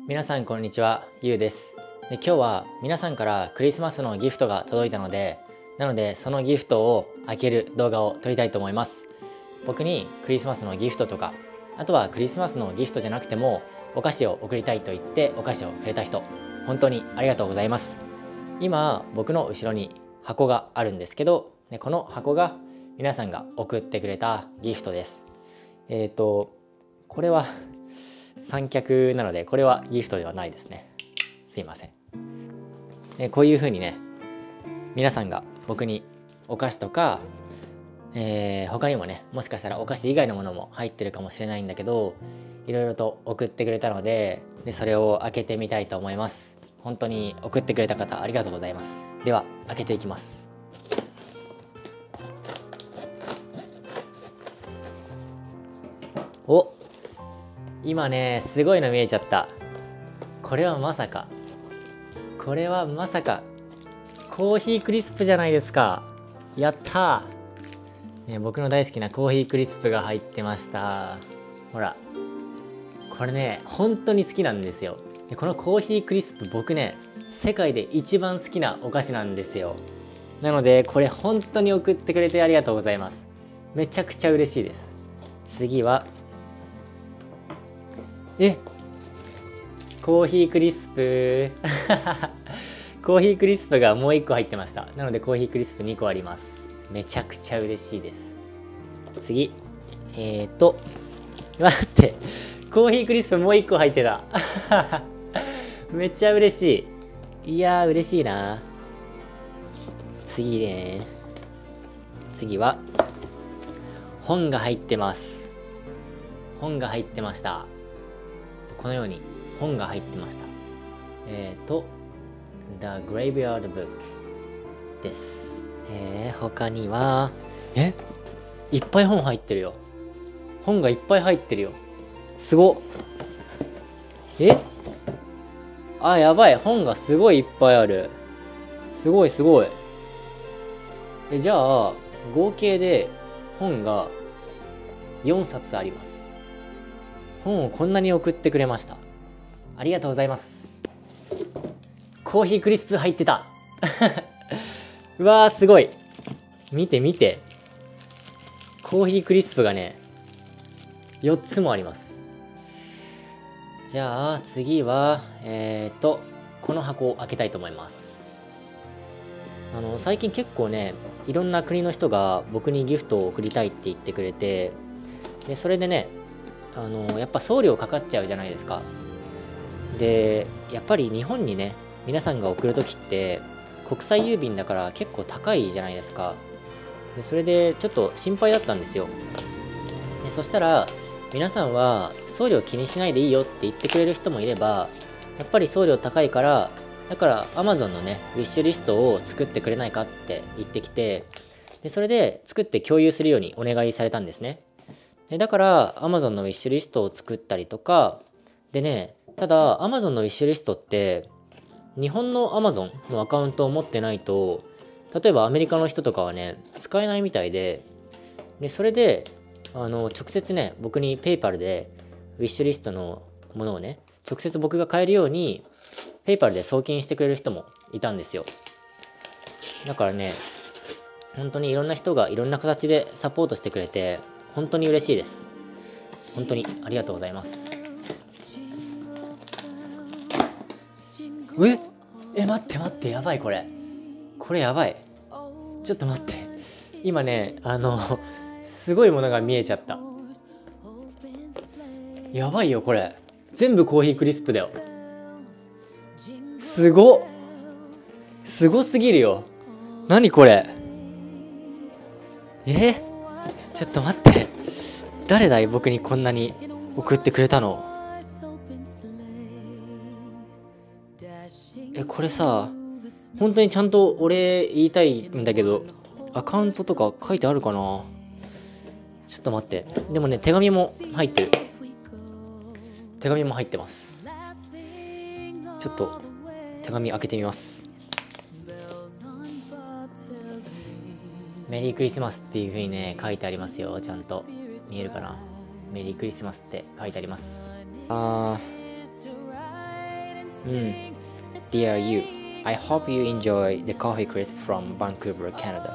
皆さんこんにちは、ゆうです。今日は皆さんからクリスマスのギフトが届いたので、そのギフトを開ける動画を撮りたいと思います。僕にクリスマスのギフトとか、あとはクリスマスのギフトじゃなくてもお菓子を送りたいと言ってお菓子をくれた人、本当にありがとうございます。今僕の後ろに箱があるんですけど、この箱が皆さんが送ってくれたギフトです。これは三脚なので、これはギフトではないですね。すいません。こういう風にね、皆さんが僕にお菓子とか、他にもね、もしかしたらお菓子以外のものも入ってるかもしれないんだけど、いろいろと送ってくれたので、それを開けてみたいと思います。本当に送ってくれた方ありがとうございます。では開けていきます。お、今ね、すごいの見えちゃった。これはまさかコーヒークリスプじゃないですか。やったー、僕の大好きなコーヒークリスプが入ってました。ほら、これね、本当に好きなんですよ。このコーヒークリスプ、僕ね、世界で一番好きなお菓子なんですよ。なのでこれ本当に送ってくれてありがとうございます。めちゃくちゃ嬉しいです。次はコーヒークリスプコーヒークリスプがもう1個入ってました。なのでコーヒークリスプ2個あります。めちゃくちゃ嬉しいです。次、待って、コーヒークリスプもう1個入ってためっちゃ嬉しい。いやー、嬉しいな。次は本が入ってます。本が入ってました。このように本が入ってました。The Graveyard Book です。他には、いっぱい本入ってるよ。本がいっぱい入ってるよ。すごっ。やばい。本がすごいいっぱいある。すごいすごい。じゃあ、合計で本が4冊あります。本をこんなに送ってくれました。ありがとうございます。コーヒークリスプ入ってたうわー、すごい。見て見て。コーヒークリスプがね、4つもあります。じゃあ次はこの箱を開けたいと思います。最近結構ね、いろんな国の人が僕にギフトを送りたいって言ってくれて、でそれでね、やっぱ送料かかっちゃうじゃないですか。でやっぱり日本にね、皆さんが送る時って国際郵便だから結構高いじゃないですか。でそれでちょっと心配だったんですよ。でそしたら、皆さんは送料気にしないでいいよって言ってくれる人もいれば、やっぱり送料高いから、だから Amazon のねウィッシュリストを作ってくれないかって言ってきて、でそれで作って共有するようにお願いされたんですね。だから Amazon のウィッシュリストを作ったりとかでね、ただ Amazon のウィッシュリストって日本の Amazon のアカウントを持ってないと、例えばアメリカの人とかはね使えないみたいで、それで直接ね、僕に PayPal でウィッシュリストのものをね、直接僕が買えるように PayPal で送金してくれる人もいたんですよ。だからね、本当にいろんな人がいろんな形でサポートしてくれて本当に嬉しいです。本当にありがとうございます。待って、やばい。これやばい。ちょっと待って、今ね、すごいものが見えちゃった。やばいよ、これ全部コーヒークリスプだよ。すごすぎるよ。何これ。ちょっと待って、誰だい、僕にこんなに送ってくれたの。これさ、本当にちゃんとお礼言いたいんだけど、アカウントとか書いてあるかな。ちょっと待って。でもね、手紙も入ってる。手紙も入ってます。ちょっと手紙開けてみます。メリークリスマスっていう風にね書いてありますよ。ちゃんと見えるかな。メリークリスマスって書いてあります。 うん。Dear you, I hope you enjoy the coffee crisp from Vancouver, Canada.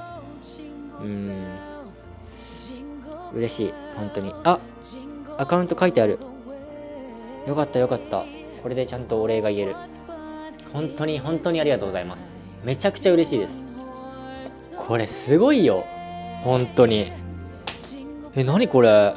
嬉しい。本当に。あ、アカウント書いてある。よかったよかった。これでちゃんとお礼が言える。本当に本当にありがとうございます。めちゃくちゃ嬉しいです。これすごいよ。本当に。何これ。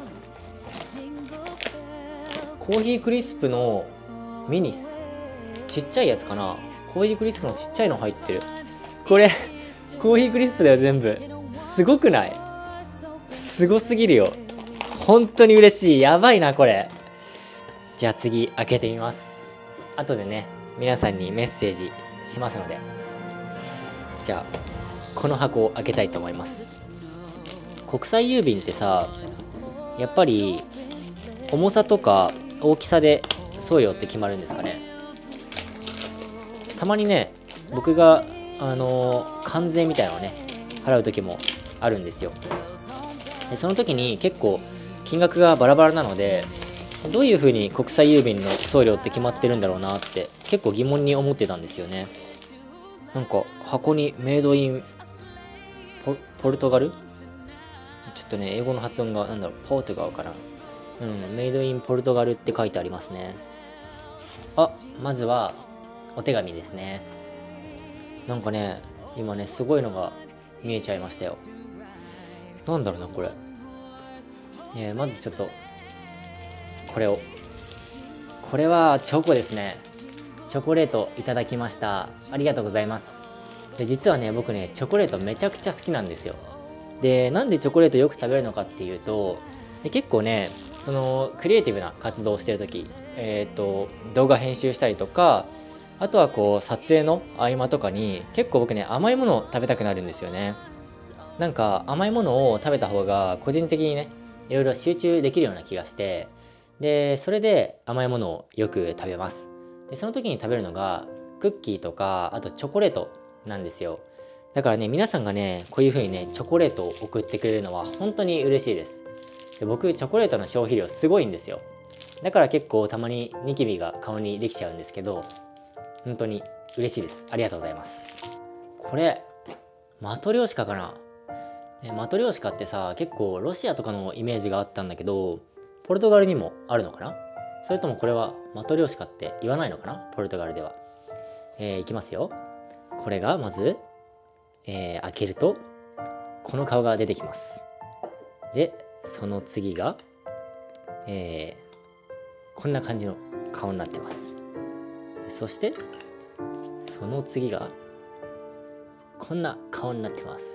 コーヒークリスプのミニちっちゃいやつかな。コーヒークリスプのちっちゃいの入ってる。これコーヒークリスプだよ全部。すごくない？すごすぎるよ。本当に嬉しい。やばいなこれ。じゃあ次開けてみます。後でね皆さんにメッセージしますので。じゃあこの箱を開けたいと思います。国際郵便ってさ、やっぱり重さとか大きさで送料って決まるんですかね。たまにね僕が関税みたいなのをね払う時もあるんですよ。でその時に結構金額がバラバラなので、どういう風に国際郵便の送料って決まってるんだろうなって結構疑問に思ってたんですよね。なんか箱にメイドインポルトガル、ちょっとね英語の発音がなんだろう、ポートガルかな。メイドインポルトガルって書いてありますね。まずはお手紙ですね。なんかね今ねすごいのが見えちゃいましたよ。なんだろうなこれ。まずちょっとこれはチョコですね。チョコレートいただきました。ありがとうございます。で実はね僕ねチョコレートめちゃくちゃ好きなんですよ。でなんでチョコレートよく食べるのかっていうと、結構ねそのクリエイティブな活動をしてる時、動画編集したりとか、あとはこう撮影の合間とかに結構僕ね甘いものを食べたくなるんですよね。なんか甘いものを食べた方が個人的にねいろいろ集中できるような気がして、でそれで甘いものをよく食べます。でその時に食べるのがクッキーとかあとチョコレートなんですよ。だからね皆さんがねこういう風にねチョコレートを送ってくれるのは本当に嬉しいです。で僕チョコレートの消費量すごいんですよ。だから結構たまにニキビが顔にできちゃうんですけど、本当に嬉しいです。ありがとうございます。これマトリョーシカかな。マトリョーシカってさ結構ロシアとかのイメージがあったんだけど、ポルトガルにもあるのかな。それともこれはマトリョーシカって言わないのかな、ポルトガルでは。いきますよ。これがまず、開けるとこの顔が出てきます。でその次が、こんな感じの顔になってます。そしてその次がこんな顔になってます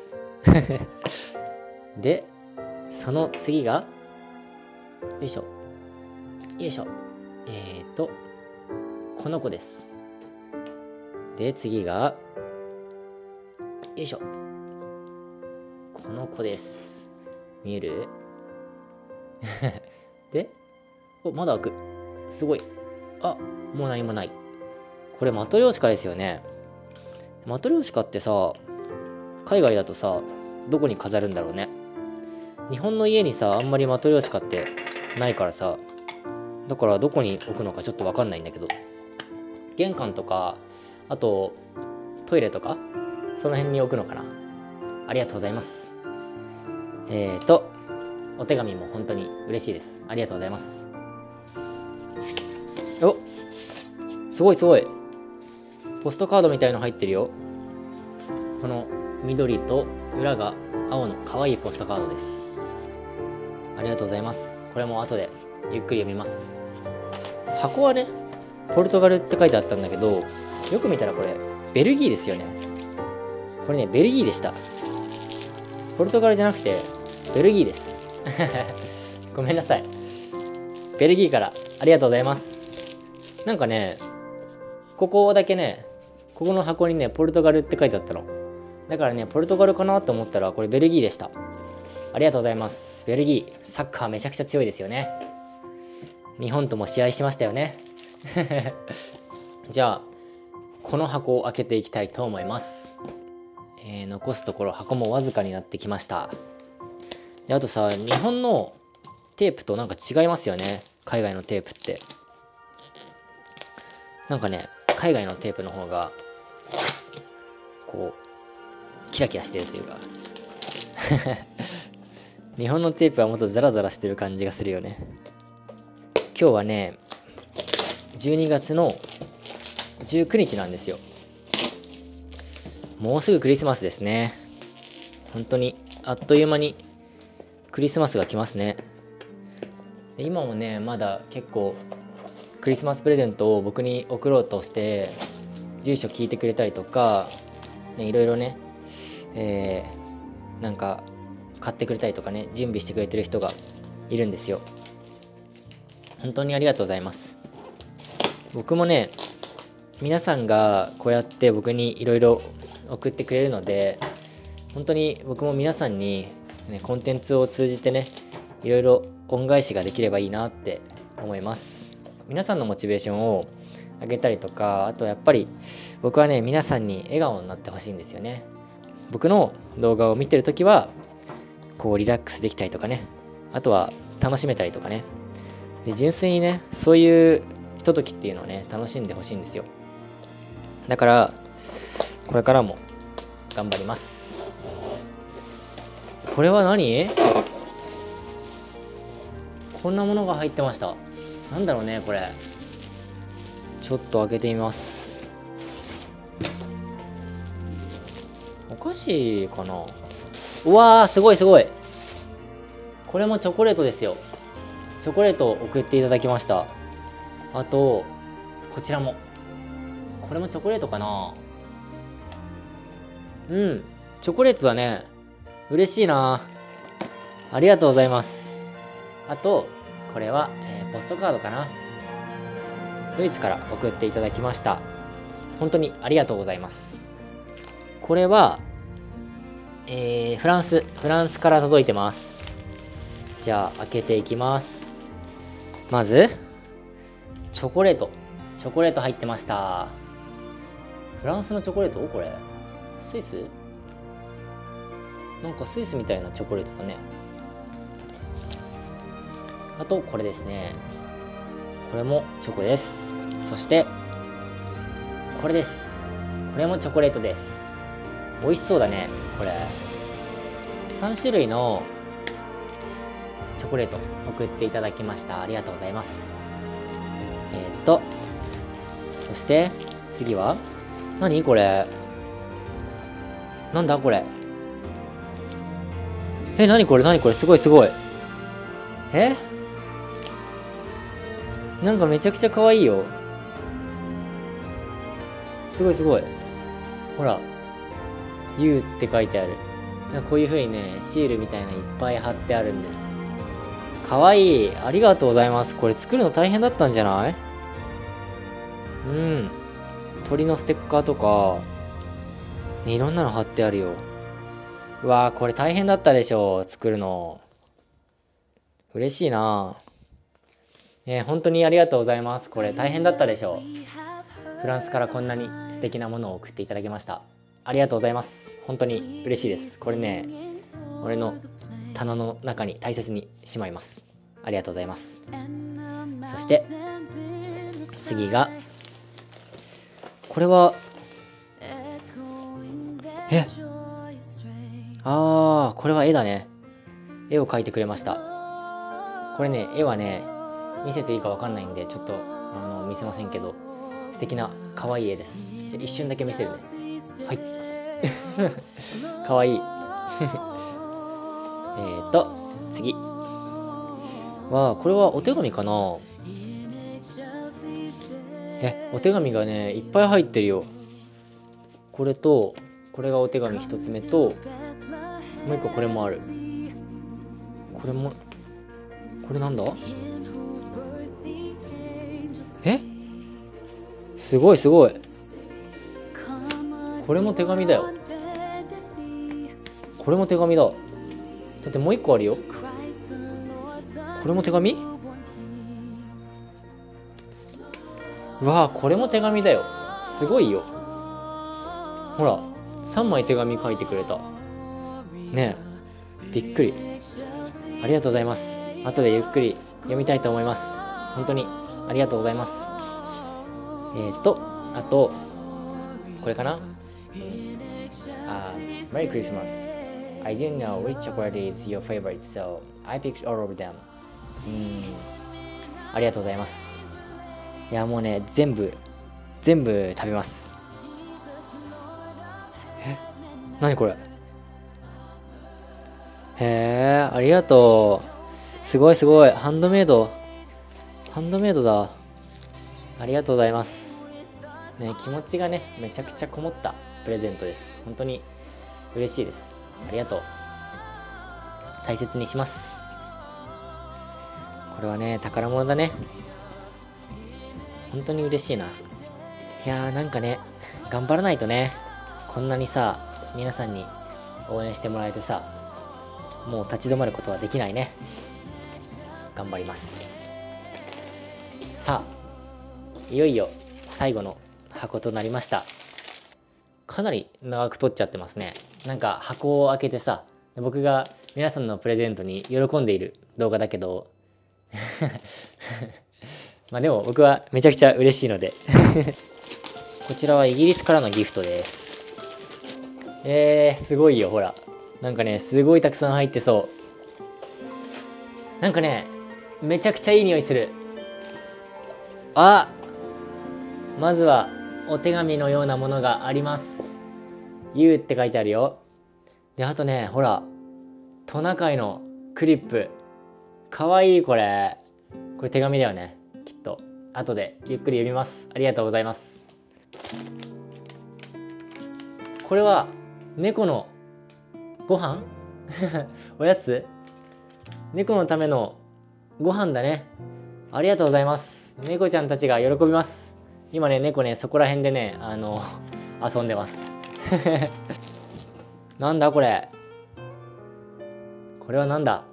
でその次がよいしょよいしょこの子です。で次がよいしょこの子です。見えるでまだ開く。すごい。もう何もない。これマトリョーシカですよね。マトリョーシカってさ海外だとさどこに飾るんだろうね。日本の家にさあんまりマトリョーシカってないからさ、だからどこに置くのかちょっと分かんないんだけど、玄関とかあとトイレとかその辺に置くのかな。ありがとうございます。お手紙も本当に嬉しいです。ありがとうございます。すごいすごい。ポストカードみたいの入ってるよ。この緑と裏が青の可愛いポストカードです。ありがとうございます。これも後でゆっくり読みます。箱はねポルトガルって書いてあったんだけど、よく見たらこれベルギーですよね。これねベルギーでした。ポルトガルじゃなくてベルギーですごめんなさい。ベルギーからありがとうございます。なんかねここだけね、ここの箱にねポルトガルって書いてあったの。だからねポルトガルかなと思ったらこれベルギーでした。ありがとうございます。ベルギーサッカーめちゃくちゃ強いですよね。日本とも試合しましたよねじゃあこの箱を開けていきたいと思います。残すところ箱もわずかになってきました。であとさ日本のテープとなんか違いますよね、海外のテープって。なんかね海外のテープの方がこうキラキラしてるというか日本のテープはもっとザラザラしてる感じがするよね。今日はね12月の19日なんですよ。もうすぐクリスマスですね。本当にあっという間にクリスマスが来ますね。で今もねまだ結構クリスマスプレゼントを僕に送ろうとして住所聞いてくれたりとか、ね、いろいろね、なんか買ってくれたりとかね準備してくれてる人がいるんですよ。本当にありがとうございます。僕もね皆さんがこうやって僕にいろいろ送ってくれるので、本当に僕も皆さんに、ね、コンテンツを通じてねいろいろ恩返しができればいいなって思います。皆さんのモチベーションを上げたりとか、あとやっぱり僕はね皆さんに笑顔になってほしいんですよね。僕の動画を見てるときはこうリラックスできたりとかね、あとは楽しめたりとかね、で純粋にねそういうひとときっていうのをね楽しんでほしいんですよ。だからこれからも頑張ります。これは何？こんなものが入ってました。なんだろうねこれ。ちょっと開けてみます。お菓子かな。うわーすごいすごい。これもチョコレートですよ。チョコレートを送っていただきました。あとこちらも、これもチョコレートかな。チョコレートだね。嬉しいな。ありがとうございます。あとこれは、ポストカードかな。ドイツから送っていただきました。本当にありがとうございます。これは、フランスから届いてます。じゃあ開けていきます。まずチョコレート入ってました。フランスのチョコレート？これスイス？なんかスイスみたいなチョコレートだね。あとこれですね。これもチョコです。そしてこれです。これもチョコレートです。美味しそうだねこれ。3種類のチョコレート送っていただきました。ありがとうございます。そして次は何これ。なんだこれ。何これすごいすごい。なんかめちゃくちゃ可愛いよ。すごいすごい。ほら U って書いてある。なんかこういう風にねシールみたいなのいっぱい貼ってあるんです。可愛い。ありがとうございます。これ作るの大変だったんじゃない？鳥のステッカーとか、ね、いろんなの貼ってあるよ。うわーこれ大変だったでしょ作るの。嬉しいな。本当にありがとうございます。これ大変だったでしょフランスからこんなに素敵なものを送っていただきました。ありがとうございます。本当に嬉しいです。これね俺の棚の中に大切にしまいます。ありがとうございます。そして次がこれはこれは絵だね。絵を描いてくれました。これね絵はね見せていいかわかんないんでちょっと見せませんけど、素敵な可愛い絵です。じゃ一瞬だけ見せるね。はい可愛い次はこれはお手紙かな。お手紙がねいっぱい入ってるよ。これとこれがお手紙一つ目と、もう一個これもある。これなんだ。すごいすごい。これも手紙だよ。これも手紙だ。だってもう一個あるよ。これも手紙。うわーこれも手紙だよ。すごいよ。ほら3枚手紙書いてくれたねえ、びっくり。ありがとうございます。後でゆっくり読みたいと思います。本当にありがとうございます。ああとこれかな。Merry Christmas. I didn't know which chocolate is your favorite, so I picked all of them. ありがとうございます。いやもうね、全部食べます。何これ。へえ、ありがとう。すごいハンドメイドだ。ありがとうございますね。気持ちがね、めちゃくちゃこもったプレゼントです。本当に嬉しいです。ありがとう。大切にします。これはね、宝物だね。本当に嬉しいな。いやー、なんかね、頑張らないとね。こんなにさ、皆さんに応援してもらえてさ、もう立ち止まることはできないね。頑張ります。さあ、いよいよ最後の箱となりました。かなり長く撮っちゃってますね。なんか箱を開けてさ、僕が皆さんのプレゼントに喜んでいる動画だけどまあでも僕はめちゃくちゃ嬉しいのでこちらはイギリスからのギフトです。すごいよ、ほら。なんかね、すごいたくさん入ってそう。なんかね、めちゃくちゃいい匂いする。あ、まずはお手紙のようなものがあります。You って書いてあるよ。で、あとね、ほら、トナカイのクリップ。かわいい、これ。これ手紙だよね、きっと。後でゆっくり読みます。ありがとうございます。これは猫のご飯おやつ。猫のためのご飯だね。ありがとうございます。猫ちゃんたちが喜びます。今ね、猫ね、そこら辺でね、遊んでますなんだこれ。これはなんだ。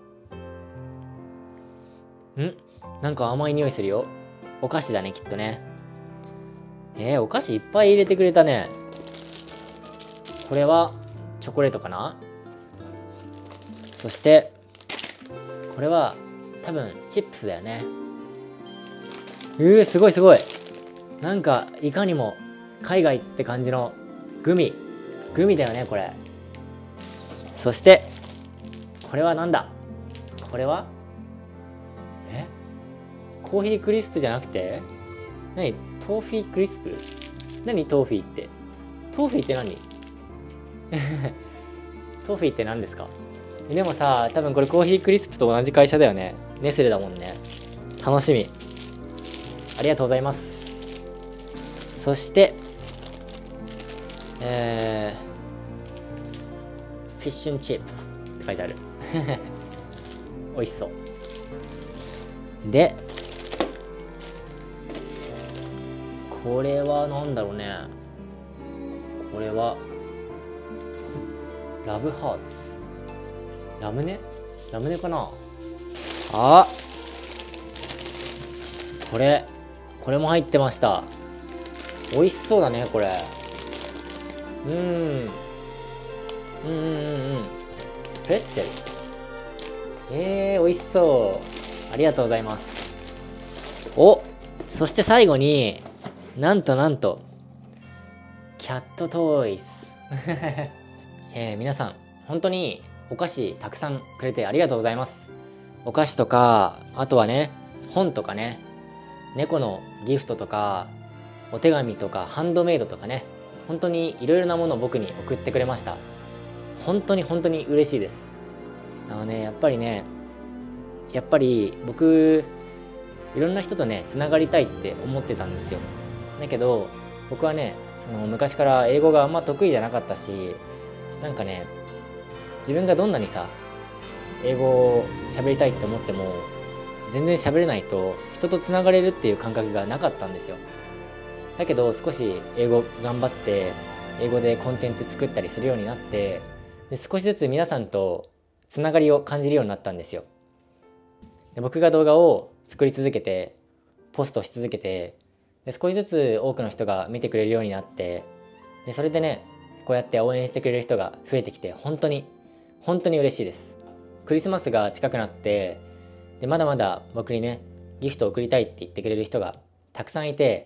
なんか甘い匂いするよ。お菓子だね、きっとね。お菓子いっぱい入れてくれたね。これはチョコレートかな。そしてこれは多分チップスだよね。すごい。なんかいかにも海外って感じのグミだよね、これ。そしてこれはなんだ。これはコーヒークリスプじゃなくて、何トーフィークリスプ。何トーフィーって。トーフィーって何トーフィーって何ですか。でもさ、多分これコーヒークリスプと同じ会社だよね。ネスレだもんね。楽しみ。ありがとうございます。そしてフィッシュンチップスって書いてある美味しそうで、これはなんだろうね。これはラブハーツ。ラムネかな。これも入ってました。美味しそうだね、これ。プレッツェル。美味しそう。ありがとうございます。そして最後になんとキャットトイス皆さん本当にお菓子たくさんくれてありがとうございます。お菓子とか、あとはね、本とかね、猫のギフトとか、お手紙とか、ハンドメイドとかね、本当にいろいろなものを僕に送ってくれました。本当に嬉しいです。やっぱり僕いろんな人とねつながりたいって思ってたんですよ。だけど僕はね、昔から英語があんま得意じゃなかったし、なんかね、自分がどんなにさ英語を喋りたいって思っても全然喋れないと人とつながれるっていう感覚がなかったんですよ。だけど少し英語頑張って英語でコンテンツ作ったりするようになって、で少しずつ皆さんとつながりを感じるようになったんですよ。で僕が動画を作り続けてポストし続けて、で少しずつ多くの人が見てくれるようになって、でそれでね、こうやって応援してくれる人が増えてきて本当に嬉しいです。クリスマスが近くなって、でまだまだ僕にねギフトを送りたいって言ってくれる人がたくさんいて、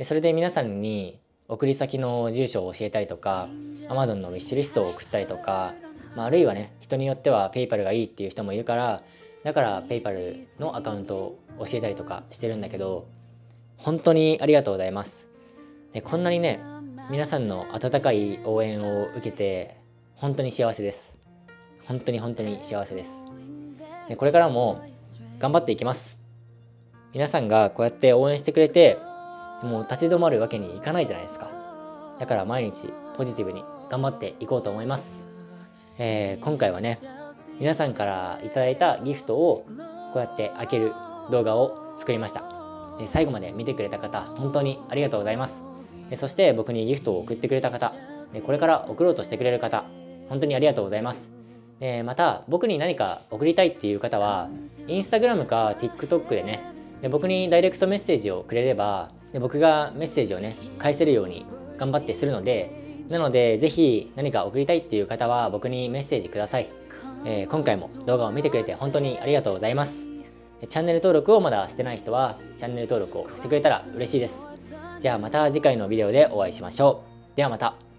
でそれで皆さんに送り先の住所を教えたりとか Amazon のウィッシュリストを送ったりとか、あるいはね、人によっては PayPal がいいっていう人もいるから、だから PayPal のアカウントを教えたりとかしてるんだけど、本当にありがとうございます。でこんなにね、皆さんの温かい応援を受けて本当に幸せです。本当に本当に幸せです。でこれからも頑張っていきます。皆さんがこうやって応援してくれて、もう立ち止まるわけにいかないじゃないですか。だから毎日ポジティブに頑張っていこうと思います。今回はね、皆さんからいただいたギフトをこうやって開ける動画を作りました。で最後まで見てくれた方、本当にありがとうございます。そして僕にギフトを送ってくれた方、これから送ろうとしてくれる方、本当にありがとうございます。また僕に何か送りたいっていう方はインスタグラムか TikTok でね、僕にダイレクトメッセージをくれれば、僕がメッセージをね返せるように頑張ってするので、なのでぜひ何か送りたいっていう方は僕にメッセージください。今回も動画を見てくれて本当にありがとうございます。チャンネル登録をまだしてない人はチャンネル登録をしてくれたら嬉しいです。じゃあまた次回のビデオでお会いしましょう。ではまた。